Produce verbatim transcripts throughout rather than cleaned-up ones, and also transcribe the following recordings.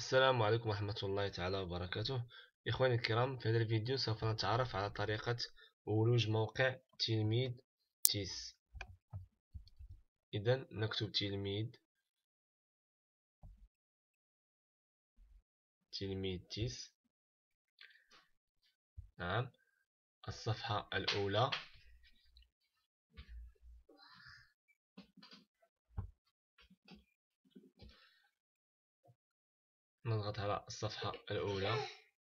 السلام عليكم ورحمة الله تعالى وبركاته. إخواني الكرام، في هذا الفيديو سوف نتعرف على طريقة ولوج موقع تلميذ تيس. إذن نكتب تلميذ تلميذ تيس. نعم، الصفحة الأولى. نضغط على الصفحة الأولى.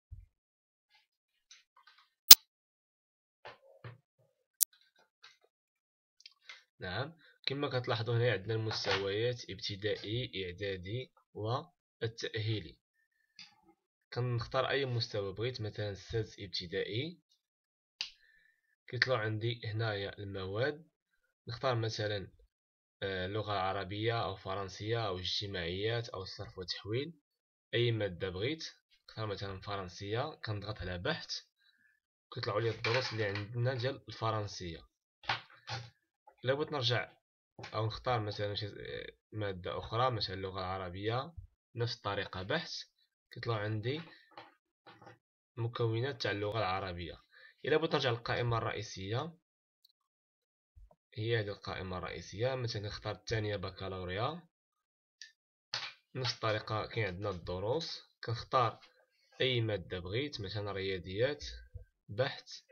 نعم، كما كتلاحظوا هنا عندنا المستويات: ابتدائي، إعدادي والتأهيلي. كنختار أي مستوى بغيت، مثلا السادس ابتدائي. كيطلعوا عندي هنايا المواد، نختار مثلا اللغة العربية أو فرنسية أو اجتماعيات أو صرف وتحويل. أي مادة بغيت، نختار مثلا فرنسية، كنضغط على بحث، كيطلعوا لي الدروس اللي عندنا ديال الفرنسية. إلا بغيت نرجع أو نختار مثلا شي مادة أخرى، مثلا اللغة العربية، نفس الطريقة بحث، كيطلعوا عندي مكونات تاع اللغة العربية. إلا بغيت نرجع للقائمة الرئيسية، هي هذه القائمة الرئيسية. مثلا نختار الثانية بكالوريا، نفس الطريقة كاين عندنا الدروس، كنختار أي مادة بغيت، مثلا رياضيات، بحث،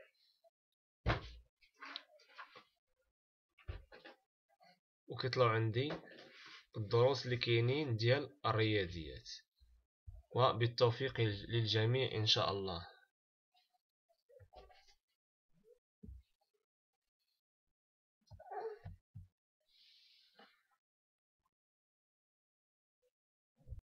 وكيطلعوا عندي الدروس اللي كاينين ديال الرياضيات. وبالتوفيق للجميع إن شاء الله.